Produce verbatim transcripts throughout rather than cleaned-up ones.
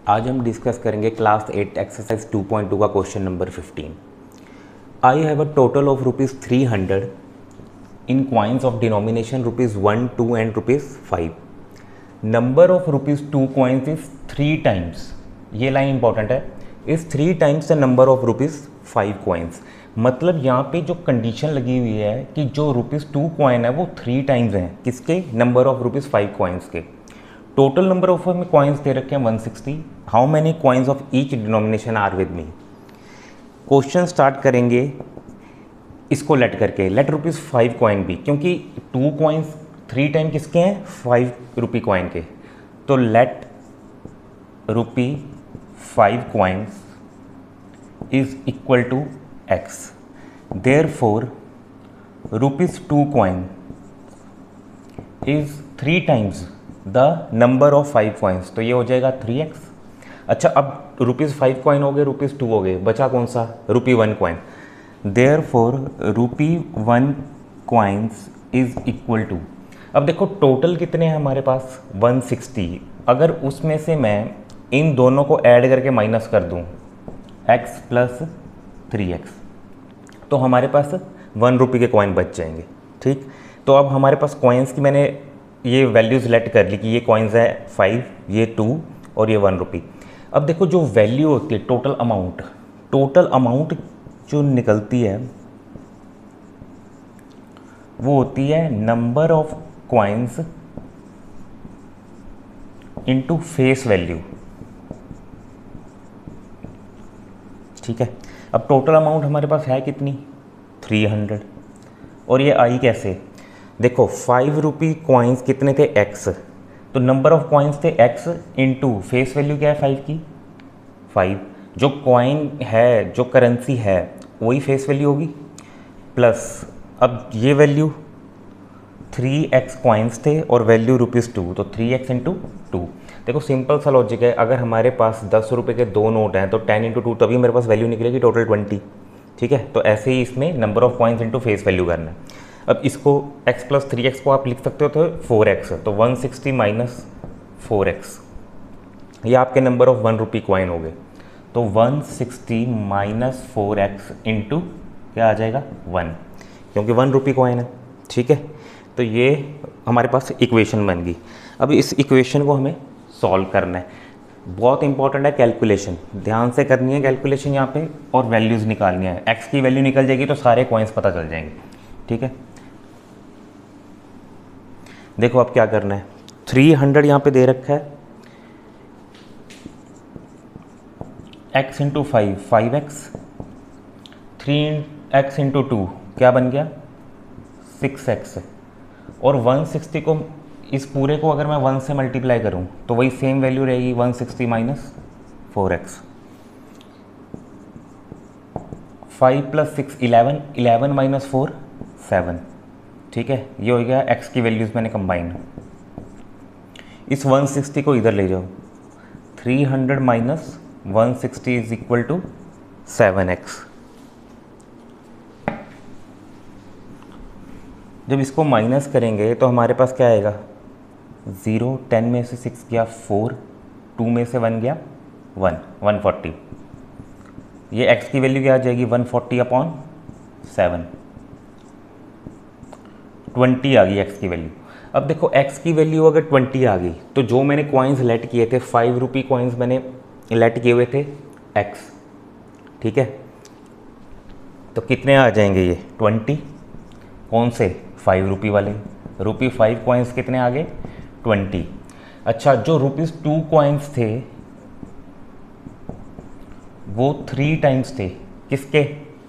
आज हम डिस्कस करेंगे class eight exercise two point two का question number fifteen. I have a total of rupees three hundred in coins of denomination rupees one two and rupees five. Number of rupees two coins is three times, ये line important है, is three times the number of rupees five coins. मतलब यहाँ पे जो condition लगी हुई है कि जो रुपीज़ टू क्वाइन है वो थ्री टाइम्स हैं किसके, number of rupees five coins के। टोटल नंबर ऑफ हमें कॉइन्स दे रखे हैं one sixty. How many coins of each denomination are with me. Question start करेंगे इसको लेट करके, लेट रुपीज़ फाइव कॉइन भी, क्योंकि टू कॉइन्स थ्री टाइम किसके हैं, फाइव रुपी कॉइन के। तो let rupee five coins is equal to x. Therefore rupees two coin is three times the number of five coins, तो ये हो जाएगा थ्री एक्स। अच्छा, अब रुपीज़ फाइव कॉइन हो गए, रुपीज़ टू हो गए, बचा कौन सा, rupee one coin. Therefore rupee one coins is equal to, अब देखो टोटल कितने हैं हमारे पास वन सिक्सटी। अगर उसमें से मैं इन दोनों को ऐड करके माइनस कर दूं x प्लस थ्री एक्स, तो हमारे पास वन रुपी के कॉइन बच जाएंगे। ठीक, तो अब हमारे पास कॉइन्स की मैंने ये वैल्यूज़ लेट कर ली कि ये कॉइन्स है फाइव, ये टू और ये वन रुपी। अब देखो जो वैल्यू होती है टोटल अमाउंट, टोटल अमाउंट जो निकलती है वो होती है number of coins into face value. ठीक है, अब टोटल अमाउंट हमारे पास है कितनी, थ्री हंड्रेड, और ये आई कैसे, देखो फाइव रुपी कॉइन्स कितने थे, एक्स, तो नंबर ऑफ कॉइन्स थे एक्स इनटू फेस वैल्यू क्या है फाइव की, फाइव। जो कॉइन है, जो करेंसी है वही फेस वैल्यू होगी, प्लस अब ये वैल्यू थ्री एक्स कॉइन्स थे और वैल्यू रुपीज़ टू, तो थ्री एक्स इंटू टू। देखो सिंपल सा लॉजिक है, अगर हमारे पास दस रुपये के दो नोट हैं तो टेन इंटू टू, तभी मेरे पास वैल्यू निकलेगी टोटल ट्वेंटी। ठीक है, तो ऐसे ही इसमें number of coins into face value करना है। अब इसको x प्लस थ्री एक्स को आप लिख सकते हो तो फोर एक्स, तो one sixty minus four x, ये आपके number of one rupee coin हो गए। तो one sixty minus four x into क्या आ जाएगा, वन, क्योंकि वन रुपी कॉइन है। ठीक है, तो ये हमारे पास इक्वेशन बन गई। अब इस इक्वेशन को हमें सॉल्व करना है। बहुत इंपॉर्टेंट है कैलकुलेशन, ध्यान से करनी है कैलकुलेशन यहाँ पे, और वैल्यूज़ निकालनी है। x की वैल्यू निकल जाएगी तो सारे कॉइन्स पता चल जाएंगे। ठीक है, देखो अब क्या करना है, थ्री हंड्रेड यहाँ पे दे रखा है, x into five, five x, three x into two क्या बन गया, सिक्स एक्स, और वन सिक्सटी को, इस पूरे को अगर मैं वन से मल्टीप्लाई करूँ तो वही सेम वैल्यू रहेगी, one sixty minus four x. Five plus six eleven, eleven minus four seven. ठीक है, ये हो गया x की वैल्यूज़ मैंने कंबाइन। इस वन सिक्सटी को इधर ले जाओ, three hundred minus one sixty is equal to seven x. जब इसको माइनस करेंगे तो हमारे पास क्या आएगा, ज़ीरो, टेन में से सिक्स गया फोर, टू में से वन गया वन, वन फोर्टी। ये x की वैल्यू क्या आ जाएगी, one forty upon seven, twenty आ गई x की वैल्यू। अब देखो x की वैल्यू अगर ट्वेंटी आ गई तो जो मैंने कॉइन्स लेट किए थे, फाइव रुपी कॉइन्स मैंने लेट किए हुए थे x। ठीक है, तो कितने आ जाएंगे ये, ट्वेंटी, कौन से, फाइव रुपी वाले, रुपी फाइव कॉइन्स कितने आ गए, ट्वेंटी। अच्छा, जो रुपीज़ टू कॉइन्स थे वो थ्री टाइम्स थे किसके,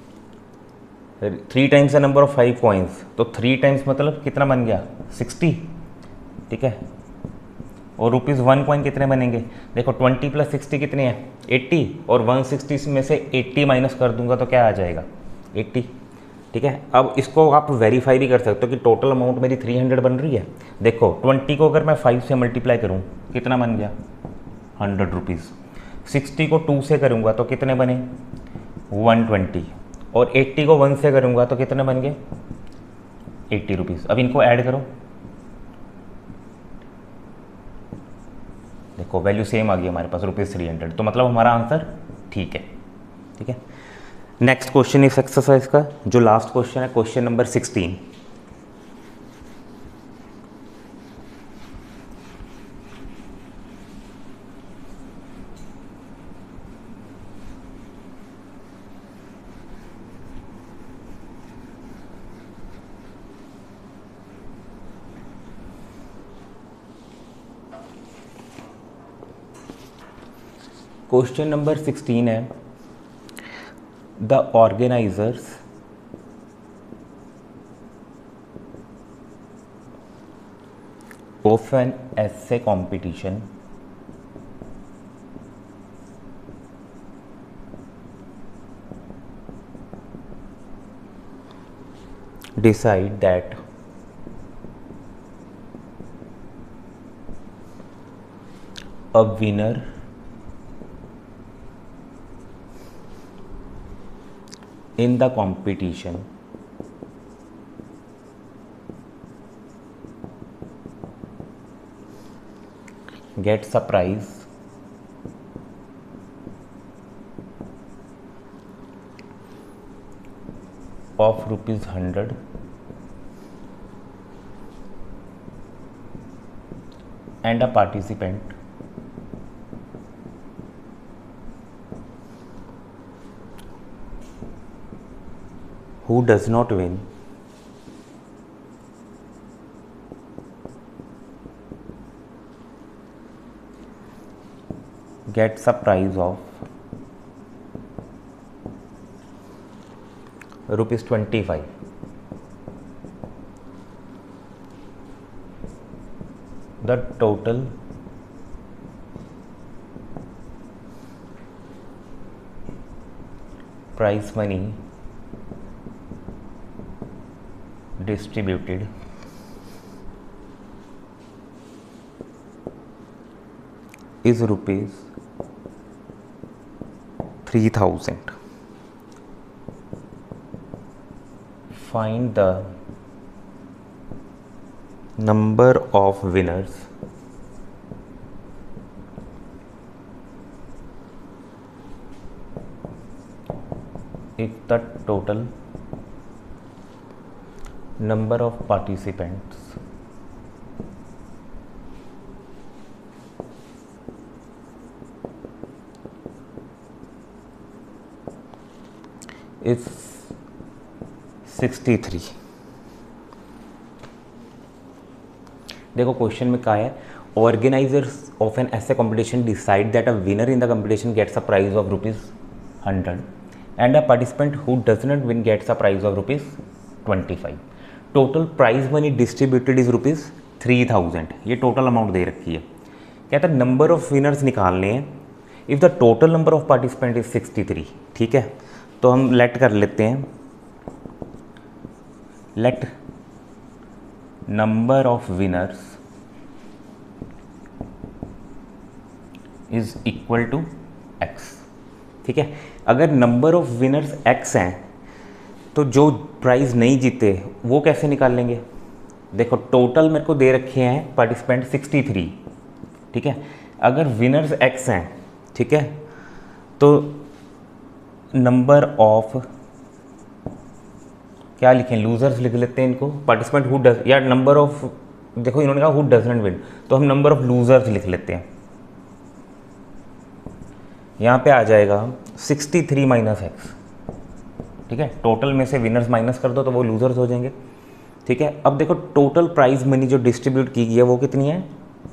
three times the number of five coins, तो थ्री टाइम्स मतलब कितना बन गया, सिक्सटी। ठीक है, और रुपीज़ वन कॉइन कितने बनेंगे, देखो ट्वेंटी प्लस सिक्सटी कितने हैं, एट्टी, और वन सिक्सटी में से एट्टी माइनस कर दूंगा तो क्या आ जाएगा, एट्टी। ठीक है, अब इसको आप वेरीफाई भी कर सकते हो कि टोटल अमाउंट मेरी थ्री हंड्रेड बन रही है। देखो ट्वेंटी को अगर मैं फाइव से मल्टीप्लाई करूँ कितना बन गया, हंड्रेड रुपीज़। सिक्सटी को टू से करूँगा तो कितने बने, वन ट्वेंटी, और एट्टी को वन से करूँगा तो कितने बन गए, एट्टी रुपीज़। अब इनको ऐड करो, देखो वैल्यू सेम आ गई हमारे पास रुपीज़ थ्री हंड्रेड, तो मतलब हमारा आंसर ठीक है। ठीक है, नेक्स्ट क्वेश्चन इस एक्सरसाइज का जो लास्ट क्वेश्चन है, question number sixteen. Question number sixteen है, the organisers of an essay competition decide that a winner in the competition gets a prize of rupees hundred and a participant who does not win gets a prize of rupees twenty-five. The total prize money distributed is rupees three thousand. Find the number of winners if the total number of participants is sixty three. देखो question में कहा है organisers of an essay competition decide that a winner in the competition gets a prize of rupees hundred and a participant who does not win gets a prize of rupees twenty five. Total prize money distributed is rupees three thousand. ये total amount दे रखी है। कहता है number of winners निकालने हैं if the total number of participant is sixty three. ठीक है, तो हम लेट कर लेते हैं, let number of winners is equal to x. ठीक है, अगर नंबर ऑफ विनर्स एक्स हैं तो जो प्राइज नहीं जीते वो कैसे निकाल लेंगे। देखो टोटल मेरे को दे रखे हैं पार्टिसिपेंट सिक्सटी थ्री। ठीक है, अगर विनर्स एक्स हैं, ठीक है, तो नंबर ऑफ क्या लिखें, लूजर्स लिख लेते हैं इनको, पार्टिसिपेंट हु डज, या नंबर ऑफ, देखो इन्होंने कहा हु डजंट विन, तो हम नंबर ऑफ लूजर्स लिख लेते हैं। यहाँ पे आ जाएगा सिक्सटी थ्री माइनस एक्स। ठीक है, टोटल में से विनर्स माइनस कर दो तो वो लूजर्स हो जाएंगे। ठीक है, अब देखो टोटल प्राइज मनी जो डिस्ट्रीब्यूट की गई है वो कितनी है,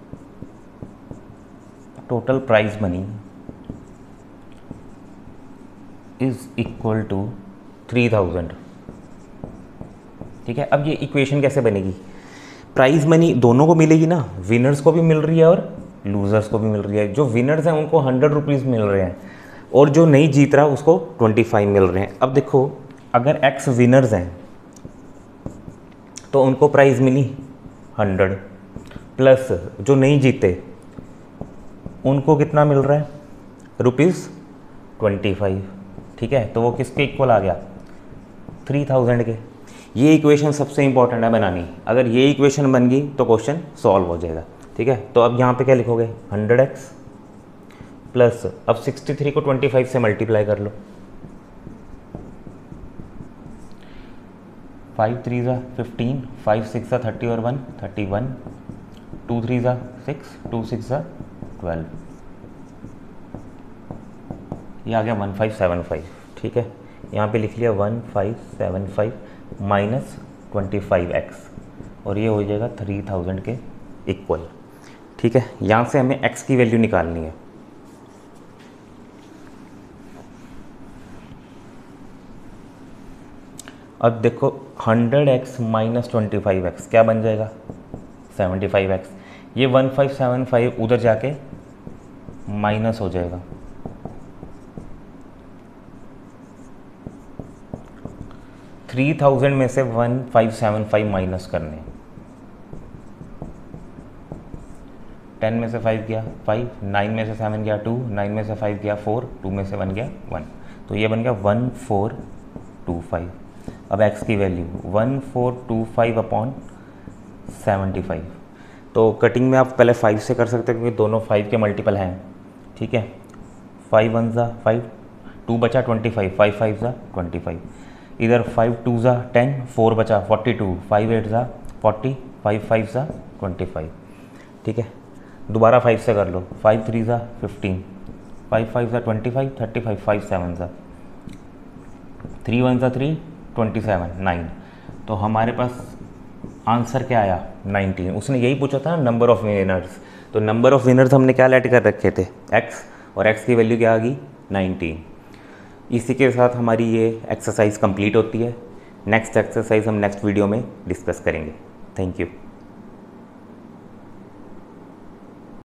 total prize money is equal to three thousand. ठीक है, अब ये इक्वेशन कैसे बनेगी, प्राइज मनी दोनों को मिलेगी ना, विनर्स को भी मिल रही है और लूजर्स को भी मिल रही है। जो विनर्स हैं उनको हंड्रेड रुपीज़ मिल रहे हैं और जो नहीं जीत रहा उसको ट्वेंटी फाइव मिल रहे हैं। अब देखो अगर एक्स विनर्स हैं तो उनको प्राइज़ मिली हंड्रेड, प्लस जो नहीं जीते उनको कितना मिल रहा है, रुपीज़ ट्वेंटी फाइव। ठीक है, तो वो किसके इक्वल आ गया, थ्री थाउजेंड के। ये इक्वेशन सबसे इंपॉर्टेंट है बनानी, अगर ये इक्वेशन बन गई तो क्वेश्चन सॉल्व हो जाएगा। ठीक है, तो अब यहाँ पे क्या लिखोगे, हंड्रेड एक्स प्लस, अब सिक्सटी थ्री को ट्वेंटी फाइव से मल्टीप्लाई कर लो, फाइव थ्री ज़ा फिफ्टीन, फाइव सिक्स ज़ा थर्टी और one thirty one, two three ज़ा सिक्स, टू सिक्स ज़ा ट्वेल्व, ये आ गया वन फाइव सेवन फाइव। ठीक है, यहाँ पे लिख लिया one five seven five minus twenty five x, और ये हो जाएगा थ्री थाउजेंड के इक्वल। ठीक है, यहाँ से हमें x की वैल्यू निकालनी है। अब देखो hundred x minus twenty five x क्या बन जाएगा, सेवेंटी फाइव एक्स। ये वन फाइव सेवन फाइव उधर जाके माइनस हो जाएगा, थ्री थाउजेंड में से one five seven five minus करने, टेन में से फाइव गया फाइव, नाइन में से सेवन गया टू, नाइन में से फाइव गया फोर, टू में से वन गया वन, तो ये बन गया वन फोर टू फाइव। अब x की value one four two five upon seventy five, तो कटिंग में आप पहले फाइव से कर सकते हैं क्योंकि दोनों फाइव के मल्टीपल हैं। ठीक है, फाइव वन ज़ा फाइव, टू बचा ट्वेंटी फाइव, फाइव फाइव ज़ा ट्वेंटी फाइव, इधर फाइव टू ज़ा टेन, फोर बचा फोर्टी टू, फाइव एट ज़ा फोर्टी, फाइव फाइव ज़ा ट्वेंटी फाइव। ठीक है, दोबारा फाइव से कर लो, फाइव थ्री ज़ा फिफ्टीन, फाइव फाइव ज़ा twenty five, thirty five, five seven ज़ा, थ्री वन ज़ा थ्री, ट्वेंटी सेवन, नाइन, तो हमारे पास आंसर क्या आया, नाइनटीन। उसने यही पूछा था नंबर ऑफ विनर्स, तो नंबर ऑफ विनर्स हमने क्या लेट कर रखे थे, x, और x की वैल्यू क्या आ गई, नाइनटीन। इसी के साथ हमारी ये एक्सरसाइज कंप्लीट होती है। नेक्स्ट एक्सरसाइज हम नेक्स्ट वीडियो में डिस्कस करेंगे। Thank you.